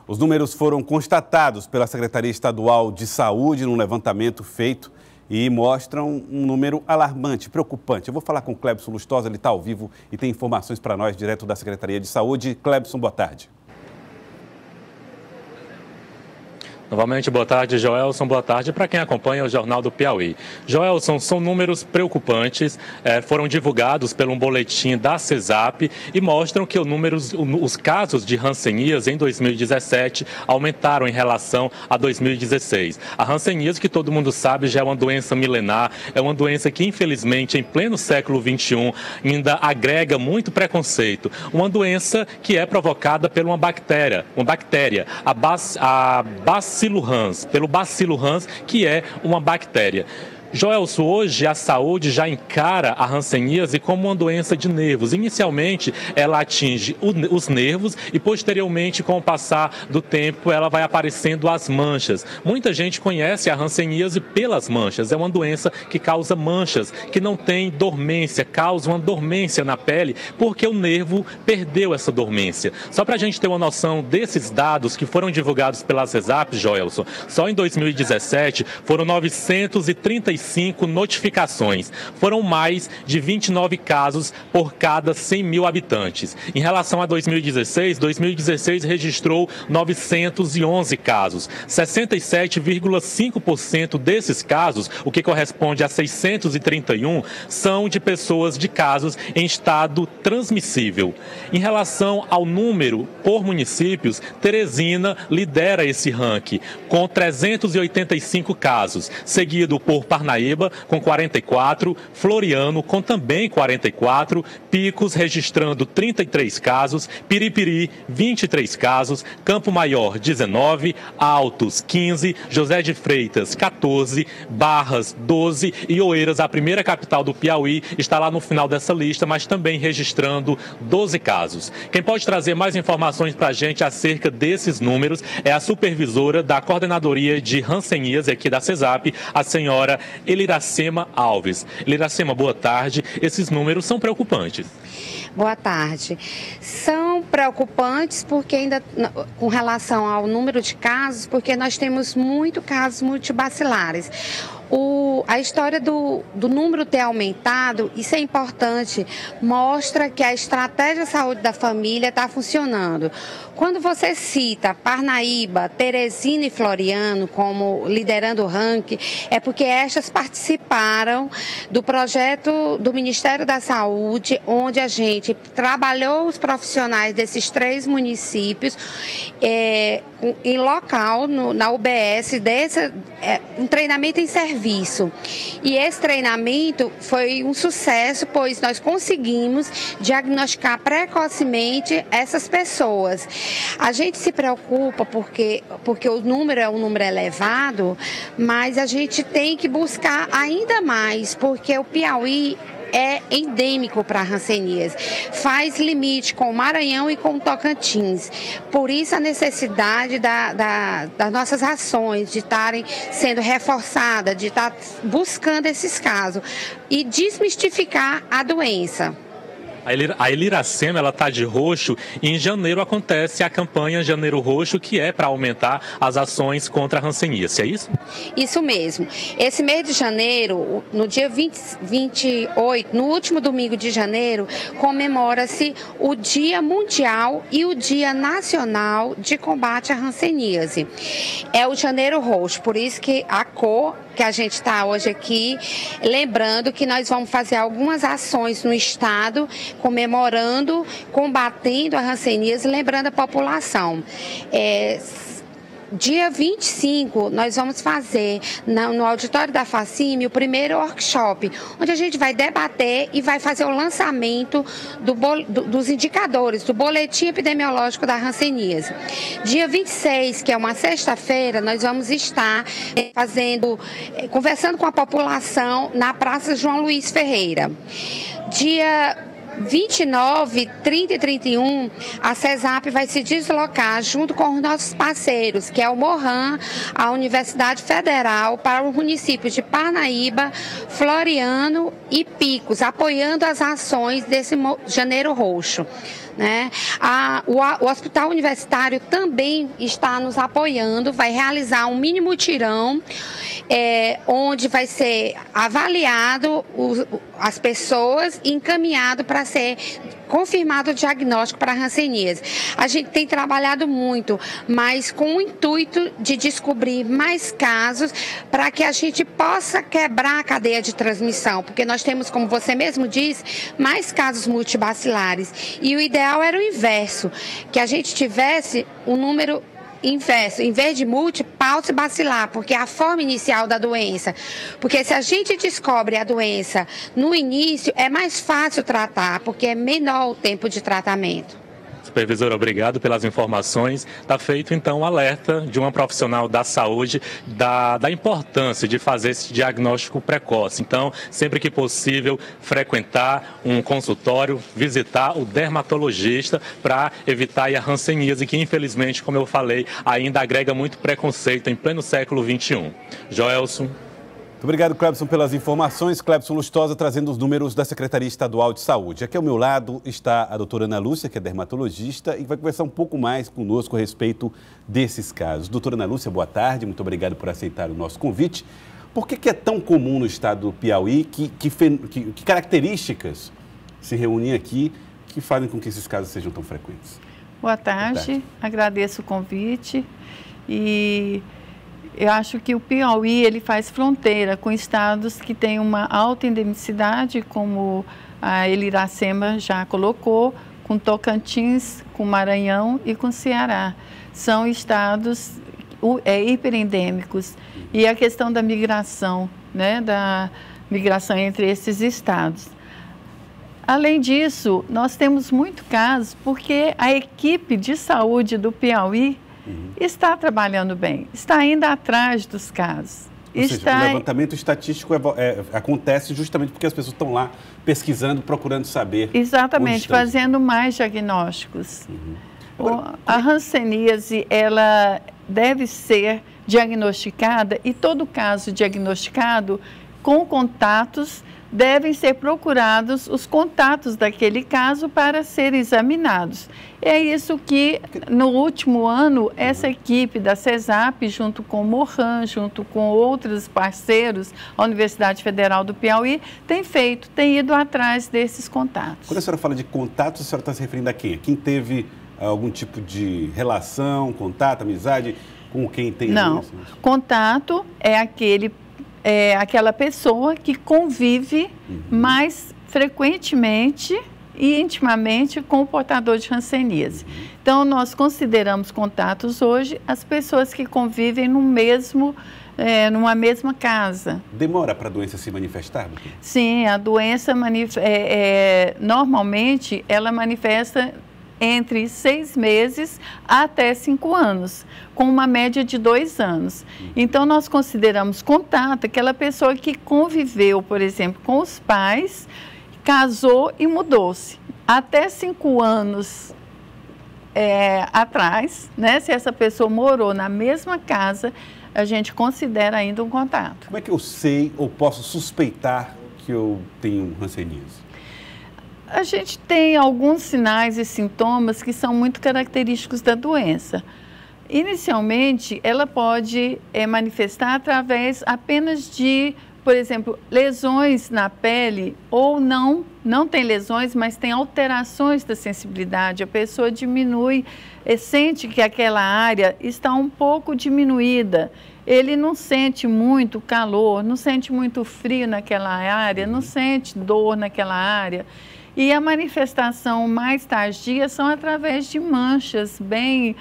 Os números foram constatados pela Secretaria Estadual de Saúde num levantamento feito e mostram um número alarmante, preocupante. Eu vou falar com o Clebson Lustosa, ele está ao vivo e tem informações para nós direto da Secretaria de Saúde. Clebson, boa tarde. Novamente, boa tarde, Joelson. Boa tarde para quem acompanha o Jornal do Piauí. Joelson, são números preocupantes, foram divulgados pelo boletim da CESAP e mostram que os casos de hanseníase em 2017 aumentaram em relação a 2016. A hanseníase, que todo mundo sabe, já é uma doença milenar, é uma doença que, infelizmente, em pleno século XXI, ainda agrega muito preconceito. Uma doença que é provocada por uma bactéria, a Bacilo Hans, pelo Bacilo Hans, que é uma bactéria. Joelson, hoje a saúde já encara a hanseníase como uma doença de nervos. Inicialmente, ela atinge os nervos e, posteriormente, com o passar do tempo, ela vai aparecendo as manchas. Muita gente conhece a hanseníase pelas manchas. É uma doença que causa manchas, que não tem dormência, causa uma dormência na pele, porque o nervo perdeu essa dormência. Só para a gente ter uma noção desses dados que foram divulgados pela CESAP, Joelson, só em 2017 foram 935 notificações. Foram mais de 29 casos por cada 100 mil habitantes. Em relação a 2016 registrou 911 casos. 67,5% desses casos, o que corresponde a 631, são de pessoas de casos em estado transmissível. Em relação ao número por municípios, Teresina lidera esse ranking com 385 casos, seguido por Parnaíba com 44, Floriano com também 44, Picos registrando 33 casos, Piripiri 23 casos, Campo Maior 19, Altos 15, José de Freitas 14, Barras 12 e Oeiras, a primeira capital do Piauí, está lá no final dessa lista, mas também registrando 12 casos. Quem pode trazer mais informações para a gente acerca desses números é a supervisora da Coordenadoria de Hanseníase aqui da CESAP, a senhora Eliracema Alves. Eliracema, boa tarde. Esses números são preocupantes. Boa tarde. São preocupantes porque ainda com relação ao número de casos, porque nós temos muitos casos multibacilares. A história do número ter aumentado, isso é importante, mostra que a estratégia de saúde da família está funcionando. Quando você cita Parnaíba, Teresina e Floriano como liderando o ranking, é porque estas participaram do projeto do Ministério da Saúde, onde a gente trabalhou os profissionais desses 3 municípios em local, na UBS, um treinamento em serviço. E esse treinamento foi um sucesso, pois nós conseguimos diagnosticar precocemente essas pessoas. A gente se preocupa porque o número é um número elevado, mas a gente tem que buscar ainda mais, porque o Piauí é endêmico para a hanseníase, faz limite com o Maranhão e com o Tocantins. Por isso a necessidade das nossas ações, de estarem sendo reforçadas, de estar buscando esses casos e desmistificar a doença. A Eliracema, ela está de roxo e em janeiro acontece a campanha Janeiro Roxo, que é para aumentar as ações contra a hanseníase, é isso? Isso mesmo. Esse mês de janeiro, no dia 28, no último domingo de janeiro, comemora-se o Dia Mundial e o Dia Nacional de Combate à Hanseníase. É o Janeiro Roxo, por isso que a cor que a gente está hoje aqui, lembrando que nós vamos fazer algumas ações no estado, comemorando, combatendo a hanseníase, lembrando a população. Dia 25, nós vamos fazer no auditório da Facime o primeiro workshop, onde a gente vai debater e vai fazer o lançamento dos indicadores, do boletim epidemiológico da hanseníase. Dia 26, que é uma sexta-feira, nós vamos estar conversando com a população na Praça João Luiz Ferreira. Dia 29, 30 e 31, a CESAP vai se deslocar junto com os nossos parceiros, que é o Morran, a Universidade Federal, para os municípios de Parnaíba, Floriano e Picos, apoiando as ações desse Janeiro Roxo. Né? O Hospital Universitário também está nos apoiando, vai realizar um mini mutirão, onde vai ser avaliado as pessoas e encaminhado para ser confirmado o diagnóstico para hanseníase. A gente tem trabalhado muito, mas com o intuito de descobrir mais casos para que a gente possa quebrar a cadeia de transmissão, porque nós temos, como você mesmo disse, mais casos multibacilares. E o ideal era o inverso, que a gente tivesse um número inverso, em vez de paucibacilar, porque é a forma inicial da doença. Porque se a gente descobre a doença no início, é mais fácil tratar, porque é menor o tempo de tratamento. Supervisor, obrigado pelas informações. Está feito, então, um alerta de uma profissional da saúde da importância de fazer esse diagnóstico precoce. Então, sempre que possível, frequentar um consultório, visitar o dermatologista para evitar a hanseníase, que, infelizmente, como eu falei, ainda agrega muito preconceito em pleno século XXI. Joelson. Muito obrigado, Clebson, pelas informações. Clebson Lustosa trazendo os números da Secretaria Estadual de Saúde. Aqui ao meu lado está a doutora Ana Lúcia, que é dermatologista, e vai conversar um pouco mais conosco a respeito desses casos. Doutora Ana Lúcia, boa tarde, muito obrigado por aceitar o nosso convite. Por que é tão comum no estado do Piauí, que características se reúnem aqui que fazem com que esses casos sejam tão frequentes? Boa tarde, agradeço o convite e eu acho que o Piauí ele faz fronteira com estados que têm uma alta endemicidade, como a Eliracema já colocou, com Tocantins, com Maranhão e com Ceará. São estados hiperendêmicos. E a questão da migração, né, da migração entre esses estados. Além disso, nós temos muito casos porque a equipe de saúde do Piauí está trabalhando bem, está indo atrás dos casos. Ou seja, o levantamento estatístico acontece justamente porque as pessoas estão lá pesquisando, procurando saber. Exatamente, fazendo mais diagnósticos. A hanseníase, ela deve ser diagnosticada e todo caso diagnosticado com contatos devem ser procurados os contatos daquele caso para serem examinados. É isso que, no último ano, essa equipe da CESAP, junto com o Morran, junto com outros parceiros, a Universidade Federal do Piauí, tem feito, tem ido atrás desses contatos. Quando a senhora fala de contatos, a senhora está se referindo a quem? A quem teve algum tipo de relação, contato, amizade com quem tem? Não, contato é aquela pessoa que convive mais frequentemente e intimamente com o portador de hanseníase. Então, nós consideramos contatos hoje as pessoas que convivem numa mesma casa. Demora para a doença se manifestar? Sim, a doença normalmente ela manifesta entre 6 meses até 5 anos, com uma média de 2 anos. Então, nós consideramos contato aquela pessoa que conviveu, por exemplo, com os pais, casou e mudou-se. Até 5 anos atrás, né, se essa pessoa morou na mesma casa, a gente considera ainda um contato. Como é que eu sei ou posso suspeitar que eu tenho hanseníase? A gente tem alguns sinais e sintomas que são muito característicos da doença. Inicialmente, ela pode manifestar através apenas de, por exemplo, lesões na pele ou não tem lesões, mas tem alterações da sensibilidade. A pessoa diminui, sente que aquela área está um pouco diminuída. Ele não sente muito calor, não sente muito frio naquela área, não sente dor naquela área. E a manifestação mais tardia são através de manchas bem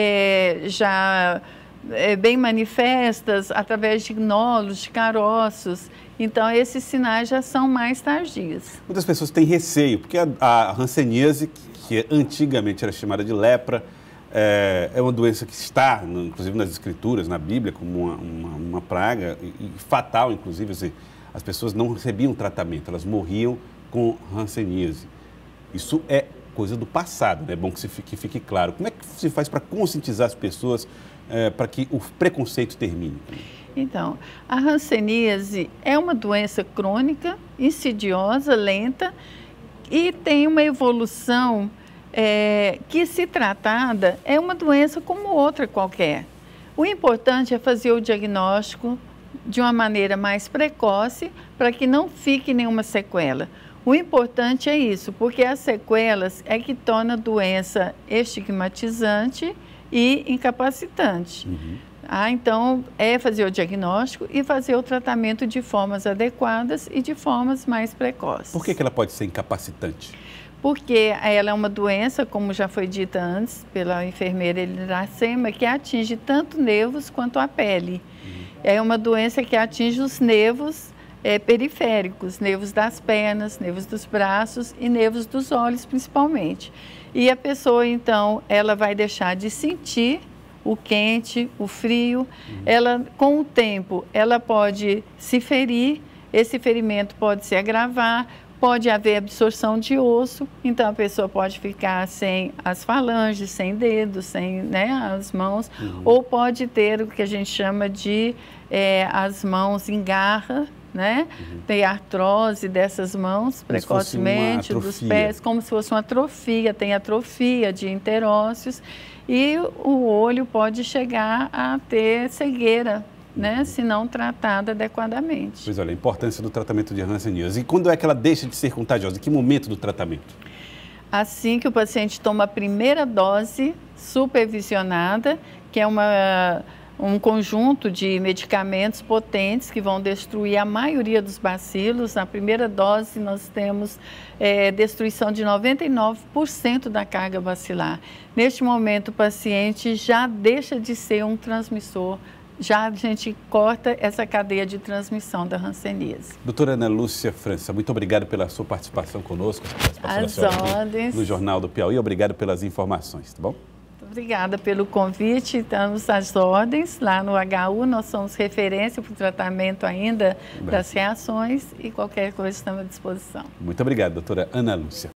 manifestas, através de nódulos, de caroços. Então, esses sinais já são mais tardios. Muitas pessoas têm receio, porque a hanseníase, que antigamente era chamada de lepra, é uma doença que está, inclusive nas escrituras, na Bíblia, como uma praga e fatal, inclusive. As pessoas não recebiam tratamento, elas morriam com hanseníase. Isso é coisa do passado, né? É bom que fique claro. Como é que se faz para conscientizar as pessoas para que o preconceito termine? Então, a hanseníase é uma doença crônica, insidiosa, lenta e tem uma evolução que, se tratada, é uma doença como outra qualquer. O importante é fazer o diagnóstico de uma maneira mais precoce para que não fique nenhuma sequela. O importante é isso, porque as sequelas é que torna a doença estigmatizante e incapacitante. Então, é fazer o diagnóstico e fazer o tratamento de formas adequadas e de formas mais precoces. Por que ela pode ser incapacitante? Porque ela é uma doença, como já foi dita antes pela enfermeira Iracema, que atinge tanto nervos quanto a pele. É uma doença que atinge os nervos periféricos, nervos das pernas, nervos dos braços e nervos dos olhos, principalmente. E a pessoa, então, ela vai deixar de sentir o quente, o frio. Ela, com o tempo, ela pode se ferir, esse ferimento pode se agravar, pode haver absorção de osso, então a pessoa pode ficar sem as falanges, sem dedos, sem as mãos, ou pode ter o que a gente chama de as mãos em garra, tem artrose dessas mãos precocemente, dos pés, como se fosse uma atrofia, tem atrofia de interósseos, e o olho pode chegar a ter cegueira, se não tratada adequadamente. Pois olha, a importância do tratamento de hanseníase. E quando é que ela deixa de ser contagiosa? Em que momento do tratamento? Assim que o paciente toma a primeira dose supervisionada, que é um conjunto de medicamentos potentes que vão destruir a maioria dos bacilos. Na primeira dose nós temos destruição de 99% da carga bacilar. Neste momento o paciente já deixa de ser um transmissor, já a gente corta essa cadeia de transmissão da hanseníase. Doutora Ana Lúcia França, muito obrigado pela sua participação conosco, Às ordens. No Jornal do Piauí. Obrigado pelas informações, tá bom? Obrigada pelo convite, estamos às ordens. Lá no HU nós somos referência para o tratamento ainda das reações e qualquer coisa estamos à disposição. Muito obrigado, doutora Ana Lúcia.